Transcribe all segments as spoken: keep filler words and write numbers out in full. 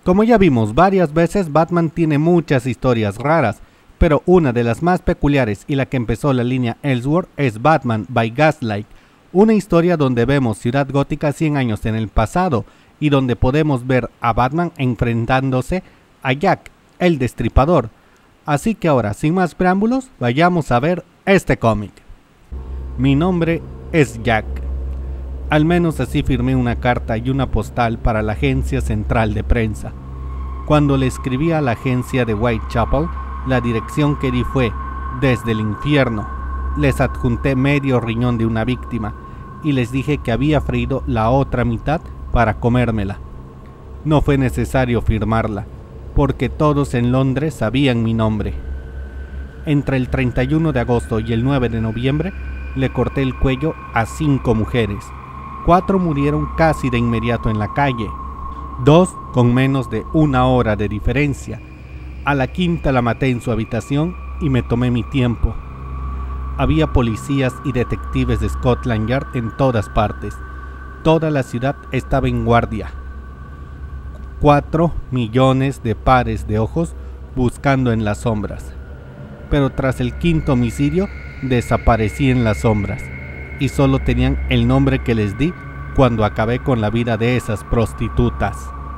Como ya vimos varias veces, Batman tiene muchas historias raras, pero una de las más peculiares y la que empezó la línea Elseworld es Batman by Gaslight, una historia donde vemos Ciudad Gótica cien años en el pasado y donde podemos ver a Batman enfrentándose a Jack, el Destripador. Así que ahora, sin más preámbulos, vayamos a ver este cómic. Mi nombre es Jack. Al menos así firmé una carta y una postal para la agencia central de prensa. Cuando le escribí a la agencia de Whitechapel, la dirección que di fue Desde el Infierno. Les adjunté medio riñón de una víctima y les dije que había freído la otra mitad para comérmela. No fue necesario firmarla, porque todos en Londres sabían mi nombre. Entre el treinta y uno de agosto y el nueve de noviembre le corté el cuello a cinco mujeres. Cuatro murieron casi de inmediato en la calle, dos con menos de una hora de diferencia. A la quinta la maté en su habitación y me tomé mi tiempo. Había policías y detectives de Scotland Yard en todas partes. Toda la ciudad estaba en guardia. Cuatro millones de pares de ojos buscando en las sombras. Pero tras el quinto homicidio desaparecí en las sombras y solo tenían el nombre que les di cuando acabé con la vida de esas prostitutas.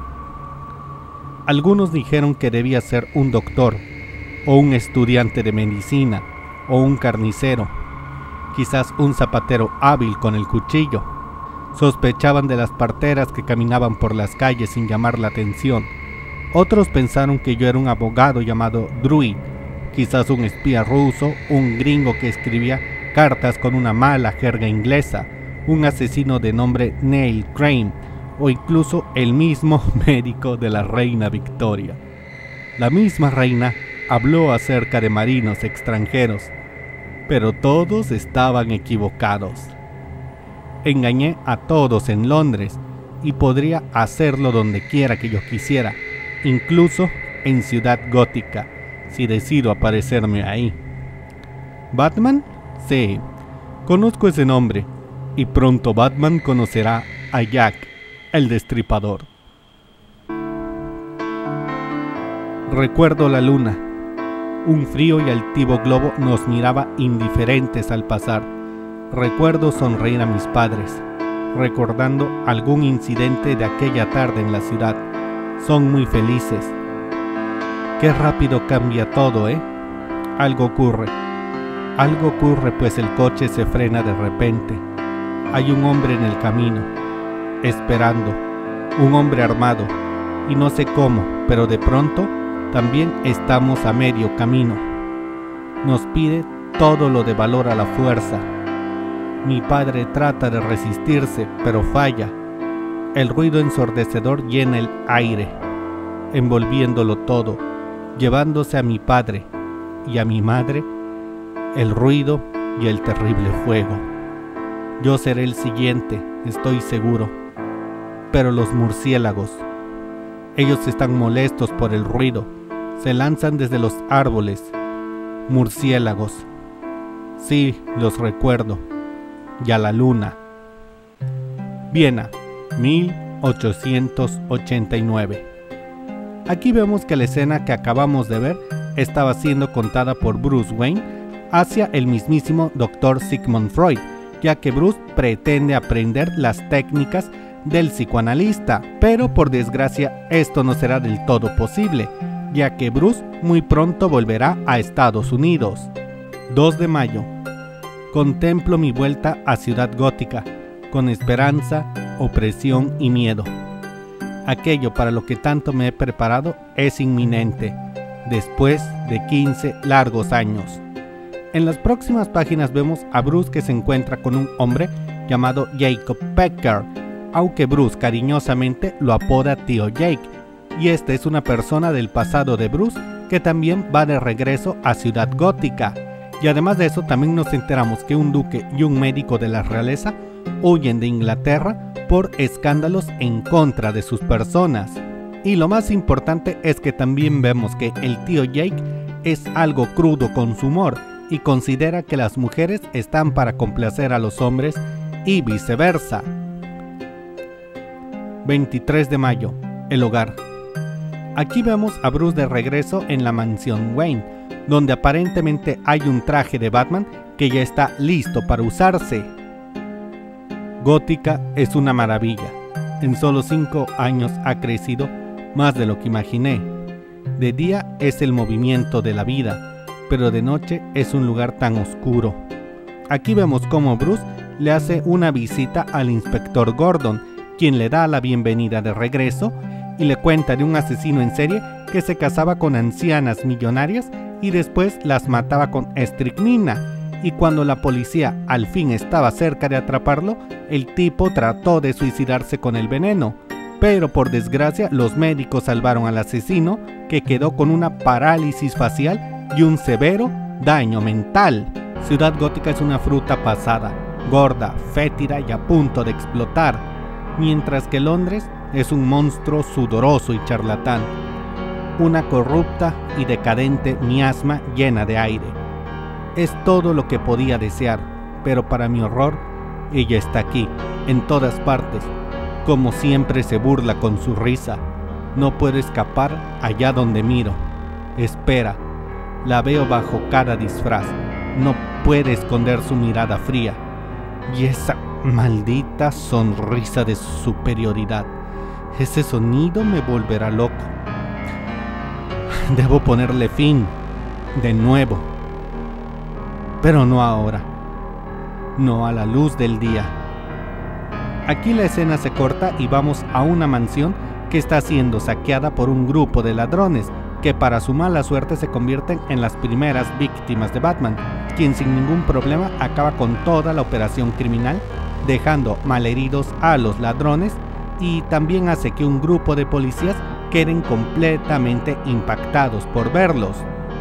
Algunos dijeron que debía ser un doctor, o un estudiante de medicina, o un carnicero, quizás un zapatero hábil con el cuchillo. Sospechaban de las parteras que caminaban por las calles sin llamar la atención. Otros pensaron que yo era un abogado llamado Druid, quizás un espía ruso, un gringo que escribía cartas con una mala jerga inglesa, un asesino de nombre Neil Crane, o incluso el mismo médico de la reina Victoria. La misma reina habló acerca de marinos extranjeros, pero todos estaban equivocados. Engañé a todos en Londres y podría hacerlo donde quiera que yo quisiera, incluso en Ciudad Gótica, si decido aparecerme ahí. ¿Batman? Sí, conozco ese nombre, y pronto Batman conocerá a Jack, el Destripador. Recuerdo la luna. Un frío y altivo globo nos miraba indiferentes al pasar. Recuerdo sonreír a mis padres, recordando algún incidente de aquella tarde en la ciudad. Son muy felices. Qué rápido cambia todo, ¿eh? Algo ocurre. Algo ocurre pues el coche se frena de repente. Hay un hombre en el camino, esperando, un hombre armado, y no sé cómo, pero de pronto también estamos a medio camino. Nos pide todo lo de valor a la fuerza. Mi padre trata de resistirse, pero falla. El ruido ensordecedor llena el aire, envolviéndolo todo, llevándose a mi padre y a mi madre, el ruido y el terrible fuego. Yo seré el siguiente, estoy seguro. Pero los murciélagos, ellos están molestos por el ruido, se lanzan desde los árboles. Murciélagos, sí, los recuerdo. Y a la luna. Viena, mil ochocientos ochenta y nueve. Aquí vemos que la escena que acabamos de ver estaba siendo contada por Bruce Wayne hacia el mismísimo doctor Sigmund Freud, ya que Bruce pretende aprender las técnicas del psicoanalista, pero por desgracia esto no será del todo posible, ya que Bruce muy pronto volverá a Estados Unidos. dos de mayo. Contemplo mi vuelta a Ciudad Gótica, con esperanza, opresión y miedo. Aquello para lo que tanto me he preparado es inminente, después de quince largos años. En las próximas páginas vemos a Bruce que se encuentra con un hombre llamado Jacob Pecker, aunque Bruce cariñosamente lo apoda Tío Jake, y esta es una persona del pasado de Bruce que también va de regreso a Ciudad Gótica. Y además de eso también nos enteramos que un duque y un médico de la realeza huyen de Inglaterra por escándalos en contra de sus personas. Y lo más importante es que también vemos que el tío Jake es algo crudo con su humor y considera que las mujeres están para complacer a los hombres y viceversa. veintitrés de mayo. El hogar. Aquí vemos a Bruce de regreso en la mansión Wayne, donde aparentemente hay un traje de Batman que ya está listo para usarse. Gótica es una maravilla. En solo cinco años ha crecido más de lo que imaginé. De día es el movimiento de la vida, pero de noche es un lugar tan oscuro. Aquí vemos cómo Bruce le hace una visita al inspector Gordon, quien le da la bienvenida de regreso y le cuenta de un asesino en serie que se casaba con ancianas millonarias y después las mataba con estricnina. Y cuando la policía al fin estaba cerca de atraparlo, el tipo trató de suicidarse con el veneno. Pero por desgracia los médicos salvaron al asesino, que quedó con una parálisis facial y un severo daño mental. Ciudad Gótica es una fruta pasada, gorda, fétida y a punto de explotar, mientras que Londres es un monstruo sudoroso y charlatán, una corrupta y decadente miasma llena de aire. Es todo lo que podía desear, pero para mi horror, ella está aquí, en todas partes. Como siempre se burla con su risa. No puedo escapar allá donde miro. Espera, la veo bajo cada disfraz. No puede esconder su mirada fría. Y esa maldita sonrisa de superioridad. Ese sonido me volverá loco. Debo ponerle fin, de nuevo. Pero no ahora, no a la luz del día. Aquí la escena se corta y vamos a una mansión que está siendo saqueada por un grupo de ladrones que para su mala suerte se convierten en las primeras víctimas de Batman, quien sin ningún problema acaba con toda la operación criminal, dejando malheridos a los ladrones y también hace que un grupo de policías queden completamente impactados por verlos.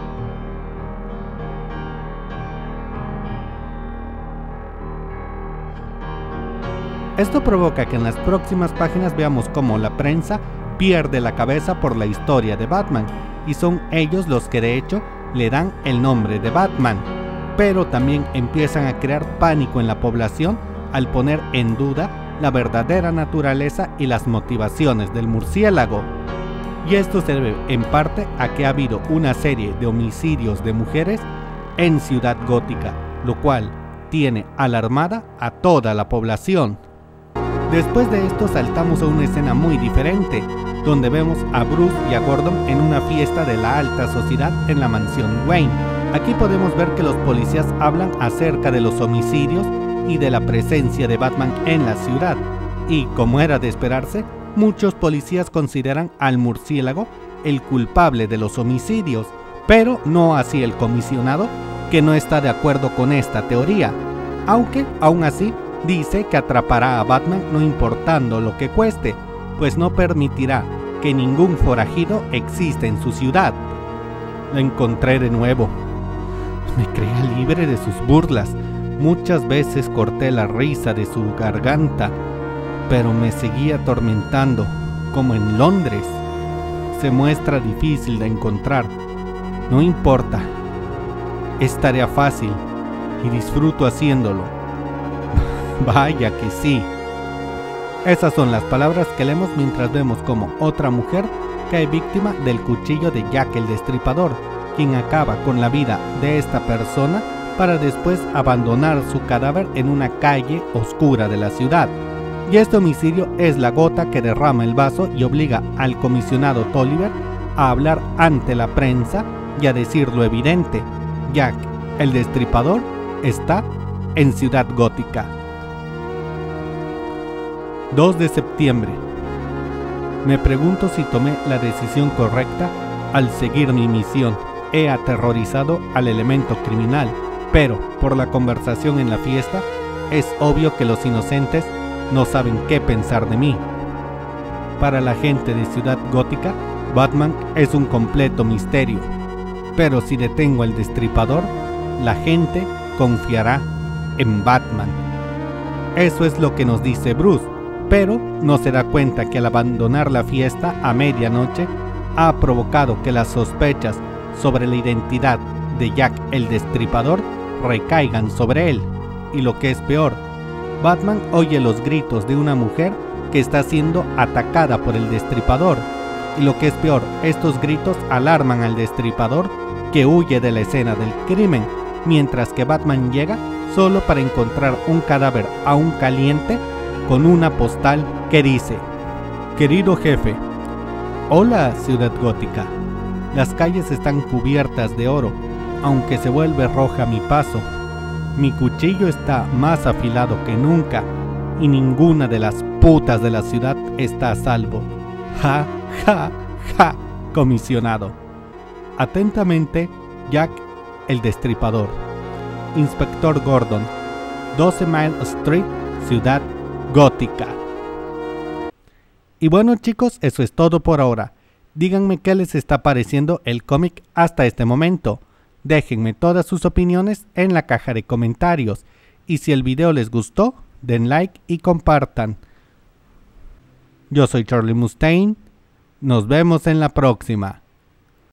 Esto provoca que en las próximas páginas veamos cómo la prensa pierde la cabeza por la historia de Batman, y son ellos los que de hecho le dan el nombre de Batman, pero también empiezan a crear pánico en la población al poner en duda la verdadera naturaleza y las motivaciones del murciélago. Y esto se debe en parte a que ha habido una serie de homicidios de mujeres en Ciudad Gótica, lo cual tiene alarmada a toda la población. Después de esto saltamos a una escena muy diferente, donde vemos a Bruce y a Gordon en una fiesta de la alta sociedad en la mansión Wayne. Aquí podemos ver que los policías hablan acerca de los homicidios y de la presencia de Batman en la ciudad, y como era de esperarse, muchos policías consideran al murciélago el culpable de los homicidios, pero no así el comisionado, que no está de acuerdo con esta teoría, aunque aún así dice que atrapará a Batman no importando lo que cueste, pues no permitirá que ningún forajido exista en su ciudad. Lo encontré de nuevo. Me creía libre de sus burlas. Muchas veces corté la risa de su garganta, pero me seguía atormentando, como en Londres. Se muestra difícil de encontrar. No importa. Es tarea fácil y disfruto haciéndolo. Vaya que sí. Esas son las palabras que leemos mientras vemos como otra mujer cae víctima del cuchillo de Jack el Destripador, quien acaba con la vida de esta persona para después abandonar su cadáver en una calle oscura de la ciudad. Y este homicidio es la gota que derrama el vaso y obliga al comisionado Tolliver a hablar ante la prensa y a decir lo evidente: Jack el Destripador está en Ciudad Gótica. dos de septiembre. Me pregunto si tomé la decisión correcta al seguir mi misión. He aterrorizado al elemento criminal, pero por la conversación en la fiesta, es obvio que los inocentes no saben qué pensar de mí. Para la gente de Ciudad Gótica, Batman es un completo misterio, pero si detengo al Destripador, la gente confiará en Batman. Eso es lo que nos dice Bruce, pero no se da cuenta que al abandonar la fiesta a medianoche ha provocado que las sospechas sobre la identidad de Jack el Destripador recaigan sobre él. Y lo que es peor, Batman oye los gritos de una mujer que está siendo atacada por el Destripador, Y lo que es peor, estos gritos alarman al Destripador, que huye de la escena del crimen, mientras que Batman llega solo para encontrar un cadáver aún caliente con una postal que dice: querido jefe, hola Ciudad Gótica, las calles están cubiertas de oro, aunque se vuelve roja mi paso. Mi cuchillo está más afilado que nunca y ninguna de las putas de la ciudad está a salvo. Ja, ja, ja, comisionado. Atentamente, Jack el Destripador. Inspector Gordon, doce Mile Street, Ciudad Gótica. Y bueno chicos, eso es todo por ahora. Díganme qué les está pareciendo el cómic hasta este momento. Déjenme todas sus opiniones en la caja de comentarios. Y si el video les gustó, den like y compartan. Yo soy Charlie Mustaine. Nos vemos en la próxima.